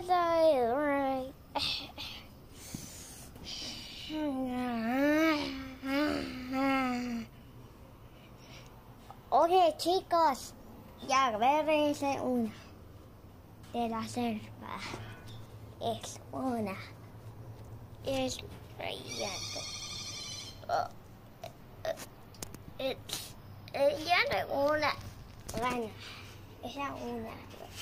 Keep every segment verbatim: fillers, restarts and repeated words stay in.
Oye, chicos, ya agárrense una de la selva. Es una. Es rayado. Oh, es, ella no es una rana. Esa es una.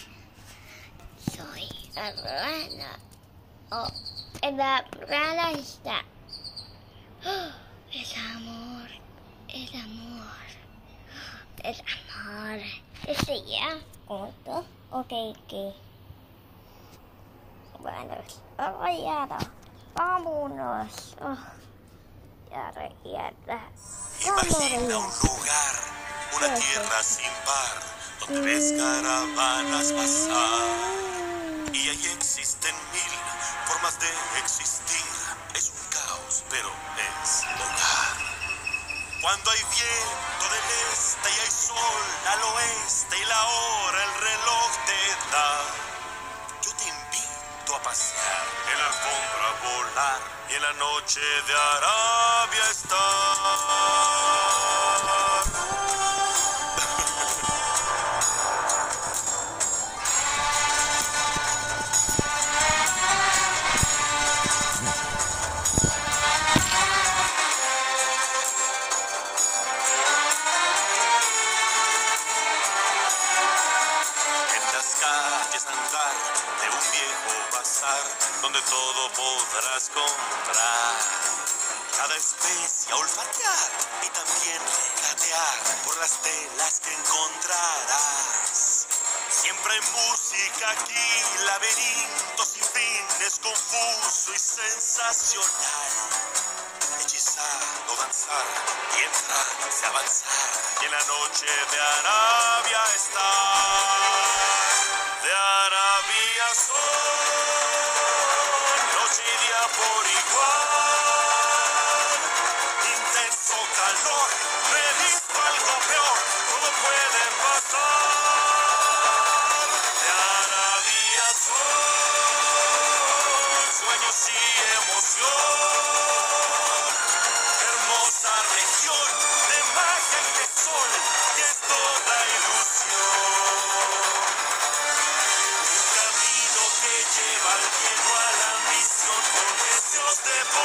Soy la rana. Oh, la rana está. Oh, es amor. Es amor. Es amor. ¿Es ella? ¿Otro? Ok, ok. Bueno, rayado. Vámonos. Oh, ya rayada. Imagina un lugar, una tierra sin par, donde ves caravanas pasar. Y ahí existen mil formas de existir. Es un caos, pero es hogar. Cuando hay viento del este y hay sol al oeste y la hora el reloj te da, yo te invito a pasear en la alfombra a volar y en la noche de Arabia estar. Andar de un viejo bazar donde todo podrás comprar, cada especie a olfatear y también gatear por las telas que encontrarás. Siempre hay música aquí, laberinto sin fin, es confuso y sensacional. Hechizar o danzar y entrar, avanzar y en la noche de Arabia estar. De Arabia soy, noche y día por igual, intenso calor, previsto algo peor, todo puede pasar. De Arabia soy, sueños y emoción, hermosa región de magia y de sol, que es toda ilusión. Lleva al cielo a la misión con deseos de